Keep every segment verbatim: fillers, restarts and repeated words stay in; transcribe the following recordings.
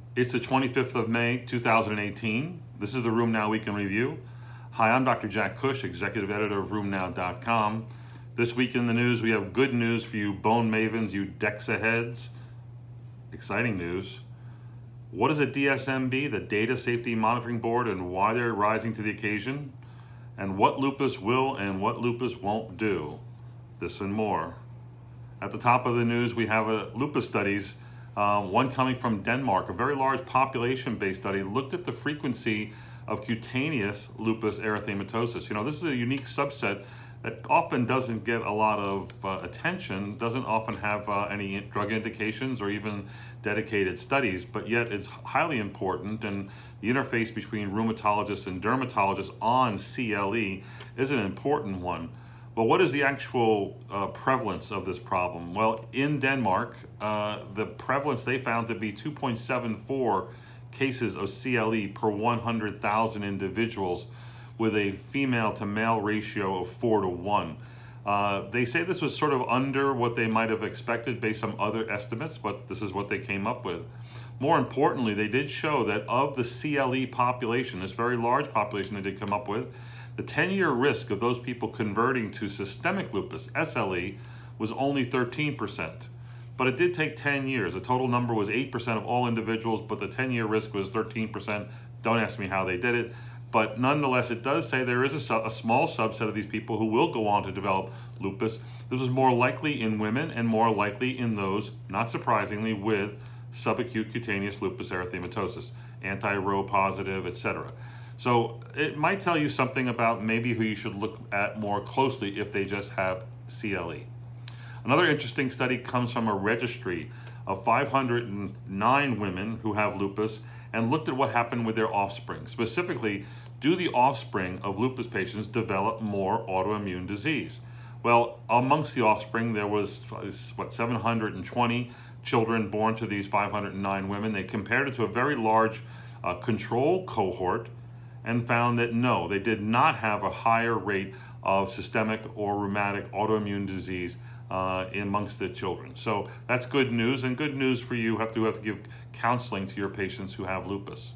It's the twenty-fifth of May, two thousand eighteen. This is the RheumNow Week in Review. Hi, I'm Doctor Jack Cush, Executive Editor of Rheum Now dot com. This week in the news, we have good news for you bone mavens, you DEXA heads. Exciting news. What is a D S M B, the Data Safety Monitoring Board, and why they're rising to the occasion? And what lupus will and what lupus won't do. This and more. At the top of the news, we have a lupus studies. Uh, one coming from Denmark, a very large population-based study, looked at the frequency of cutaneous lupus erythematosus. You know, this is a unique subset that often doesn't get a lot of uh, attention, doesn't often have uh, any drug indications or even dedicated studies, but yet it's highly important, and the interface between rheumatologists and dermatologists on C L E is an important one. Well, what is the actual uh, prevalence of this problem? Well, in Denmark, uh, the prevalence they found to be two point seven four cases of C L E per one hundred thousand individuals, with a female to male ratio of four to one. Uh, they say this was sort of under what they might have expected based on other estimates, but this is what they came up with. More importantly, they did show that of the C L E population, this very large population they did come up with, the ten-year risk of those people converting to systemic lupus, S L E, was only thirteen percent. But it did take ten years. The total number was eight percent of all individuals, but the ten-year risk was thirteen percent. Don't ask me how they did it. But nonetheless, it does say there is a, su a small subset of these people who will go on to develop lupus. This was more likely in women and more likely in those, not surprisingly, with subacute cutaneous lupus erythematosus, anti-R O positive, et cetera. So it might tell you something about maybe who you should look at more closely if they just have C L E. Another interesting study comes from a registry of five hundred nine women who have lupus and looked at what happened with their offspring. Specifically, do the offspring of lupus patients develop more autoimmune disease? Well, amongst the offspring, there was, what, seven hundred twenty children born to these five hundred nine women. They compared it to a very large uh, control cohort and found that no, they did not have a higher rate of systemic or rheumatic autoimmune disease uh, amongst the children. So that's good news, and good news for you have to have to give counseling to your patients who have lupus.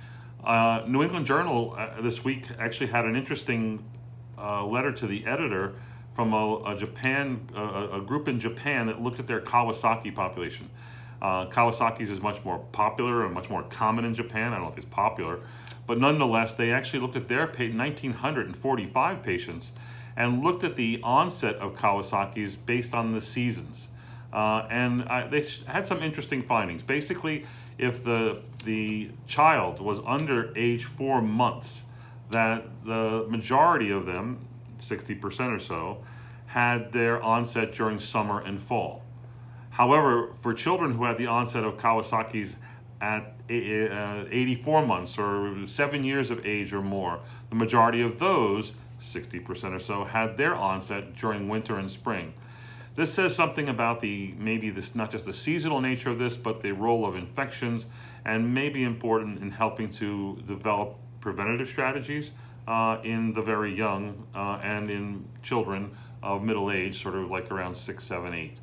Uh, New England Journal uh, this week actually had an interesting uh, letter to the editor from a, a Japan, a, a group in Japan that looked at their Kawasaki population. Uh, Kawasaki's is much more popular and much more common in Japan. I don't know if it's popular, but nonetheless, they actually looked at their one thousand nine hundred forty-five patients and looked at the onset of Kawasaki's based on the seasons. Uh, and I, they had some interesting findings. Basically, if the, the child was under age four months, that the majority of them, sixty percent or so, had their onset during summer and fall. However, for children who had the onset of Kawasaki's at eighty-four months or seven years of age or more, the majority of those, sixty percent or so, had their onset during winter and spring. This says something about the maybe this not just the seasonal nature of this, but the role of infections, and may be important in helping to develop preventative strategies uh, in the very young uh, and in children of middle age, sort of like around six, seven, eight.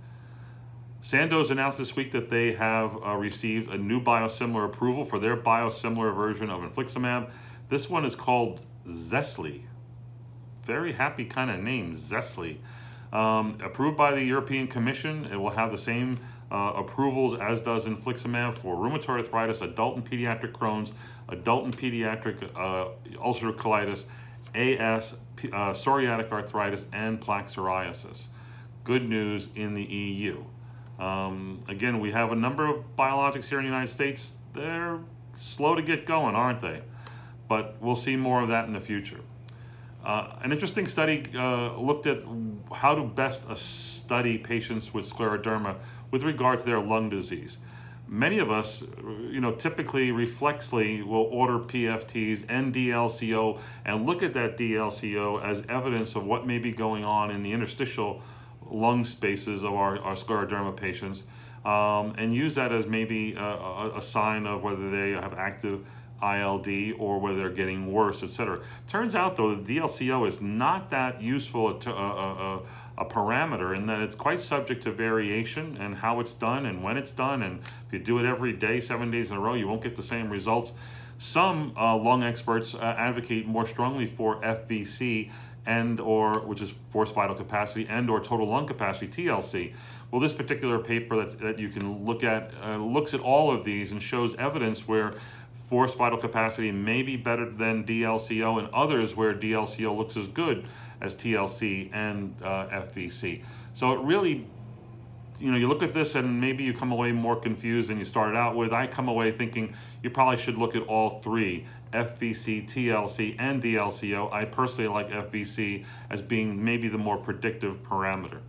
Sandoz announced this week that they have uh, received a new biosimilar approval for their biosimilar version of infliximab. This one is called Zesli. Very happy kind of name, Zesli. Um, approved by the European Commission, it will have the same uh, approvals as does infliximab for rheumatoid arthritis, adult and pediatric Crohn's, adult and pediatric uh, ulcerative colitis, A S, uh, psoriatic arthritis, and plaque psoriasis. Good news in the E U. Um, again, we have a number of biologics here in the United States. They're slow to get going, aren't they? But we'll see more of that in the future. Uh, an interesting study uh, looked at how to best uh, study patients with scleroderma with regard to their lung disease. Many of us, you know, typically reflexly will order P F Ts and D L C O and look at that D L C O as evidence of what may be going on in the interstitial lung spaces of our, our scleroderma patients, um, and use that as maybe a, a, a sign of whether they have active I L D or whether they're getting worse, et cetera. Turns out, though, the D L C O is not that useful a, a, a, a parameter in that it's quite subject to variation and how it's done and when it's done. And if you do it every day, seven days in a row, you won't get the same results. Some uh, lung experts uh, advocate more strongly for F V C and or, which is forced vital capacity, and or total lung capacity, T L C. Well, this particular paper that's, that you can look at uh, looks at all of these and shows evidence where forced vital capacity may be better than D L C O, and others where D L C O looks as good as T L C and uh, F V C. So it really, you know, you look at this and maybe you come away more confused than you started out with. I come away thinking you probably should look at all three, F V C, T L C, and D L C O. I personally like F V C as being maybe the more predictive parameter.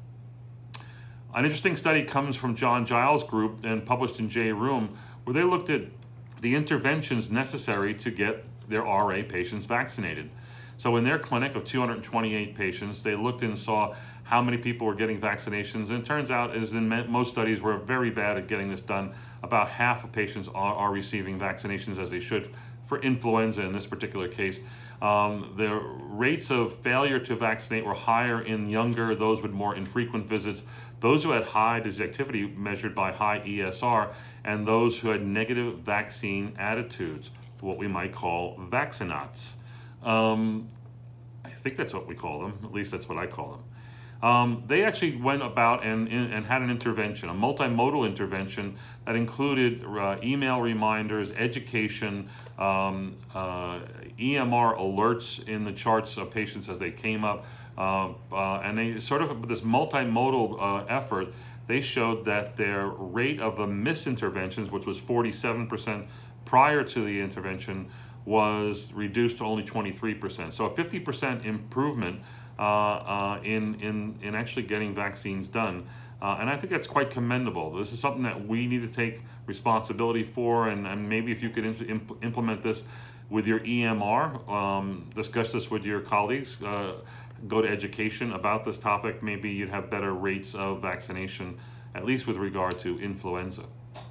An interesting study comes from John Giles' group and published in J Room, where they looked at the interventions necessary to get their R A patients vaccinated. So in their clinic of two hundred twenty-eight patients, they looked and saw how many people were getting vaccinations. And it turns out, as in most studies, we're very bad at getting this done. About half of patients are, are receiving vaccinations as they should for influenza in this particular case. Um, the rates of failure to vaccinate were higher in younger, those with more infrequent visits, those who had high disease activity measured by high E S R, and those who had negative vaccine attitudes, what we might call vaccinats. Um, I think that's what we call them, at least that's what I call them. Um, they actually went about and, and had an intervention, a multimodal intervention that included uh, email reminders, education, um, uh, E M R alerts in the charts of patients as they came up, uh, uh, and they sort of, with this multimodal uh, effort, they showed that their rate of the misinterventions, which was forty-seven percent prior to the intervention, was reduced to only twenty-three percent. So a fifty percent improvement uh, uh, in, in, in actually getting vaccines done. Uh, and I think that's quite commendable. This is something that we need to take responsibility for, and, and maybe if you could imp implement this with your E M R, um, discuss this with your colleagues, uh, go to education about this topic, maybe you'd have better rates of vaccination, at least with regard to influenza.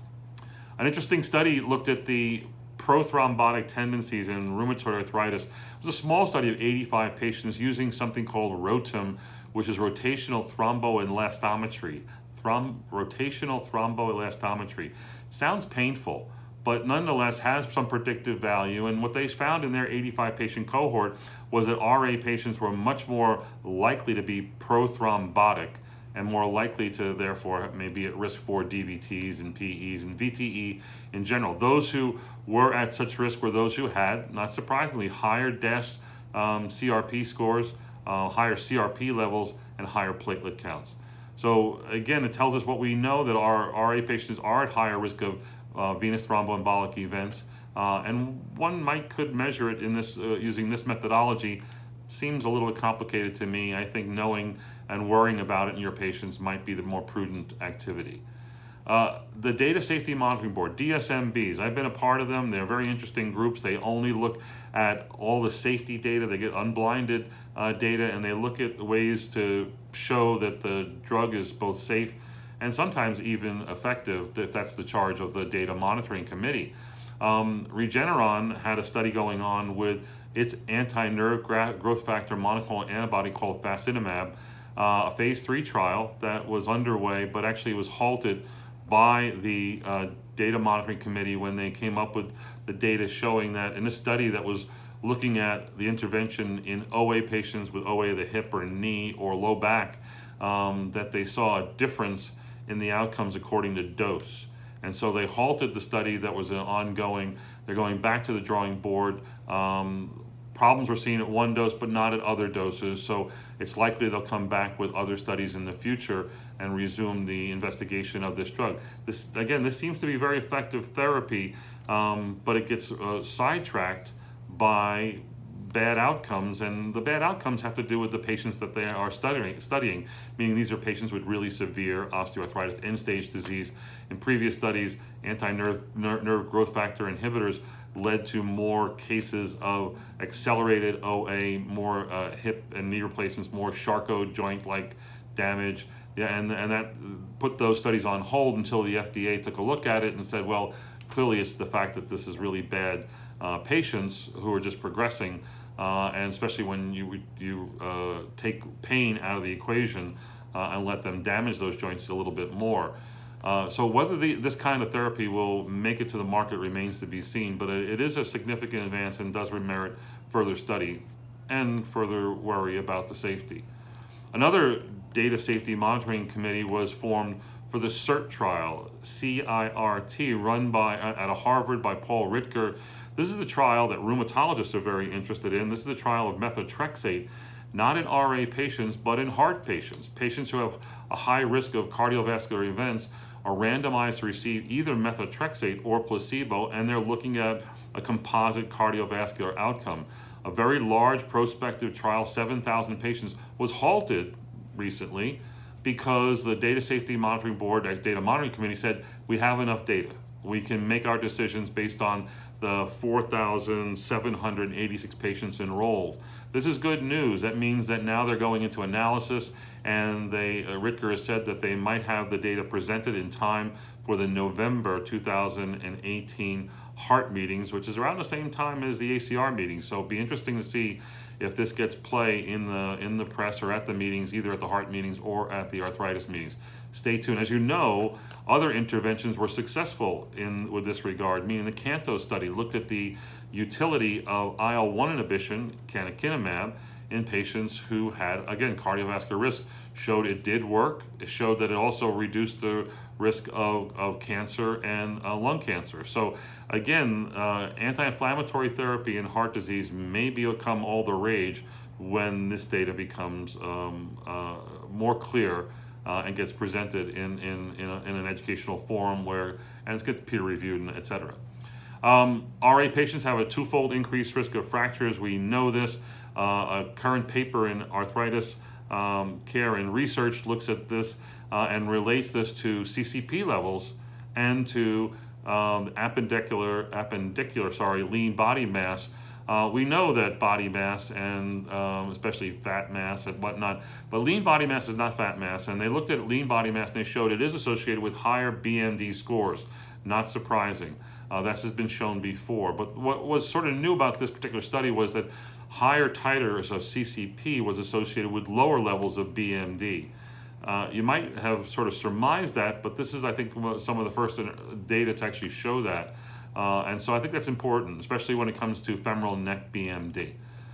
An interesting study looked at the prothrombotic tendencies in rheumatoid arthritis. It was a small study of eighty-five patients using something called ROTEM, which is rotational thromboelastometry. Throm rotational thromboelastometry. Sounds painful, but nonetheless has some predictive value. And what they found in their eighty-five patient cohort was that R A patients were much more likely to be prothrombotic and more likely to therefore may be at risk for D V Ts and P Es and V T E in general. Those who were at such risk were those who had, not surprisingly, higher DASH um, C R P scores, uh, higher C R P levels, and higher platelet counts. So again, it tells us what we know, that our R A patients are at higher risk of uh, venous thromboembolic events, uh, and one might could measure it in this uh, using this methodology. Seems a little complicated to me. I think knowing and worrying about it in your patients might be the more prudent activity. Uh, the Data Safety Monitoring Board, D S M Bs, I've been a part of them. They're very interesting groups. They only look at all the safety data. They get unblinded uh, data, and they look at ways to show that the drug is both safe and sometimes even effective, if that's the charge of the Data Monitoring Committee. Um, Regeneron had a study going on with its anti-nerve growth factor monoclonal antibody called fasinumab, uh, a phase three trial that was underway, but actually was halted by the uh, Data Monitoring Committee when they came up with the data showing that in a study that was looking at the intervention in O A patients with O A of the hip or knee or low back, um, that they saw a difference in the outcomes according to dose. And so they halted the study that was ongoing. They're going back to the drawing board. Um, problems were seen at one dose, but not at other doses. So it's likely they'll come back with other studies in the future and resume the investigation of this drug. This, again, this seems to be very effective therapy, um, but it gets uh, sidetracked by bad outcomes, and the bad outcomes have to do with the patients that they are studying, studying, meaning these are patients with really severe osteoarthritis, end-stage disease. In previous studies, anti-nerve nerve, nerve growth factor inhibitors led to more cases of accelerated O A, more uh, hip and knee replacements, more Charcot joint-like damage. Yeah, and, and that put those studies on hold until the F D A took a look at it and said, well, clearly it's the fact that this is really bad uh, patients who are just progressing, uh, and especially when you, you uh, take pain out of the equation uh, and let them damage those joints a little bit more. Uh, so whether the, this kind of therapy will make it to the market remains to be seen, but it, it is a significant advance and does merit further study and further worry about the safety. Another data safety monitoring committee was formed for the CIRT trial, C I R T, run by at a Harvard by Paul Ridker. This is the trial that rheumatologists are very interested in. This is the trial of methotrexate, not in R A patients, but in heart patients. Patients who have a high risk of cardiovascular events are randomized to receive either methotrexate or placebo, and they're looking at a composite cardiovascular outcome. A very large prospective trial, seven thousand patients, was halted recently because the Data Safety Monitoring Board, Data Monitoring Committee, said we have enough data. We can make our decisions based on the four thousand seven hundred eighty-six patients enrolled. This is good news. That means that now they're going into analysis, and they, uh, Ridker has said that they might have the data presented in time for the November two thousand eighteen heart meetings, which is around the same time as the A C R meetings. So it'll be interesting to see if this gets play in the in the press or at the meetings, either at the heart meetings or at the arthritis meetings. Stay tuned. As you know, other interventions were successful in with this regard, meaning the CANTO study looked at the utility of I L one inhibition, canakinumab, in patients who had, again, cardiovascular risk, showed it did work. It showed that it also reduced the risk of, of cancer and uh, lung cancer. So again, uh, anti-inflammatory therapy in heart disease may become all the rage when this data becomes um, uh, more clear uh, and gets presented in, in, in, a, in an educational forum where, and it's gets peer reviewed, and et cetera. Um, R A patients have a twofold increased risk of fractures. We know this. Uh, a current paper in arthritis um, care and research looks at this uh, and relates this to C C P levels and to um, appendicular, appendicular, sorry, lean body mass. Uh, we know that body mass and um, especially fat mass and whatnot, but lean body mass is not fat mass. And they looked at lean body mass and they showed it is associated with higher B M D scores. Not surprising. Uh, this has been shown before. But what was sort of new about this particular study was that higher titers of C C P was associated with lower levels of B M D. Uh, you might have sort of surmised that, but this is, I think, some of the first data to actually show that. Uh, and so I think that's important, especially when it comes to femoral neck B M D.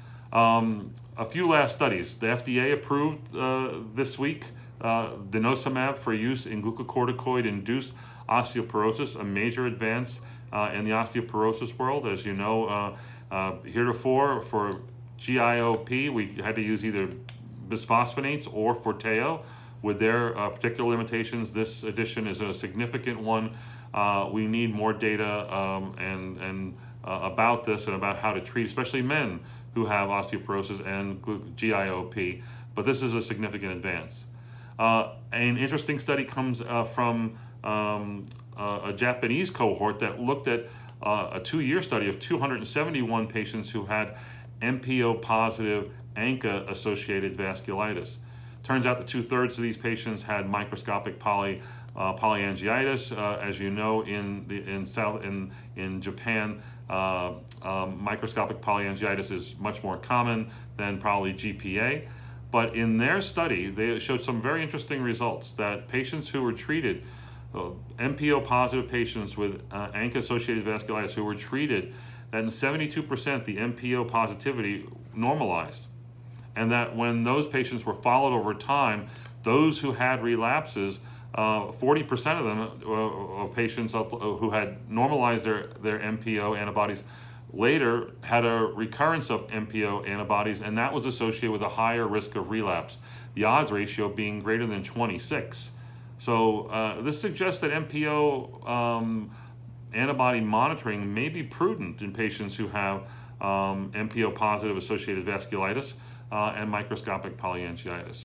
Um, a few last studies. The F D A approved uh, this week uh, denosumab for use in glucocorticoid-induced osteoporosis, a major advance uh, in the osteoporosis world. As you know, uh, uh, heretofore for G I O P, we had to use either bisphosphonates or Forteo. With their uh, particular limitations, this addition is a significant one. Uh, we need more data um, and, and uh, about this and about how to treat, especially men who have osteoporosis and G I O P. But this is a significant advance. Uh, an interesting study comes uh, from um, uh, a Japanese cohort that looked at uh, a two-year study of two hundred seventy-one patients who had M P O-positive A N C A-associated vasculitis. Turns out that two-thirds of these patients had microscopic poly, uh, polyangiitis. Uh, as you know, in the in South in in Japan, uh, um, microscopic polyangiitis is much more common than probably G P A. But in their study, they showed some very interesting results that patients who were treated, uh, M P O-positive patients with uh, A N C A-associated vasculitis who were treated, that in seventy-two percent the M P O positivity normalized. And that when those patients were followed over time, those who had relapses, uh, forty percent of them, uh, of patients who had normalized their, their M P O antibodies, later had a recurrence of M P O antibodies, and that was associated with a higher risk of relapse, the odds ratio being greater than twenty-six. So uh, this suggests that M P O um, antibody monitoring may be prudent in patients who have um, M P O-positive associated vasculitis uh, and microscopic polyangiitis.